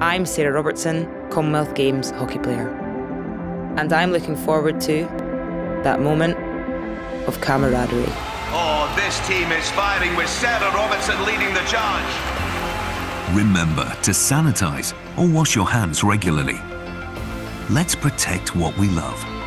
I'm Sarah Robertson, Commonwealth Games hockey player. And I'm looking forward to that moment of camaraderie. Oh, this team is firing with Sarah Robertson leading the charge. Remember to sanitize or wash your hands regularly. Let's protect what we love.